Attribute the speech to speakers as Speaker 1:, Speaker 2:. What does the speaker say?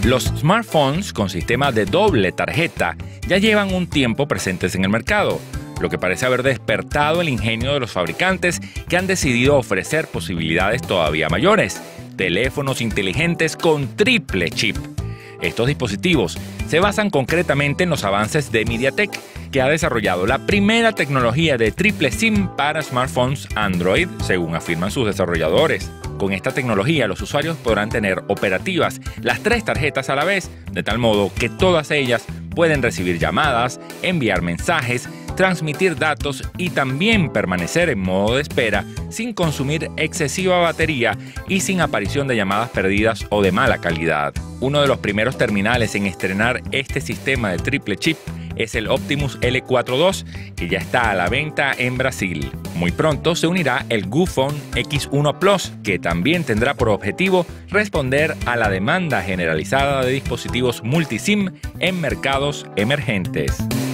Speaker 1: Los smartphones con sistema de doble tarjeta ya llevan un tiempo presentes en el mercado, lo que parece haber despertado el ingenio de los fabricantes que han decidido ofrecer posibilidades todavía mayores: teléfonos inteligentes con triple chip. Estos dispositivos se basan concretamente en los avances de MediaTek, que ha desarrollado la primera tecnología de triple SIM para smartphones Android, según afirman sus desarrolladores. Con esta tecnología, los usuarios podrán tener operativas las 3 tarjetas a la vez, de tal modo que todas ellas pueden recibir llamadas, enviar mensajes, transmitir datos y también permanecer en modo de espera sin consumir excesiva batería y sin aparición de llamadas perdidas o de mala calidad. Uno de los primeros terminales en estrenar este sistema de triple chip es el Optimus L4 II, que ya está a la venta en Brasil. Muy pronto se unirá el GoPhone X1 Plus, que también tendrá por objetivo responder a la demanda generalizada de dispositivos multisim en mercados emergentes.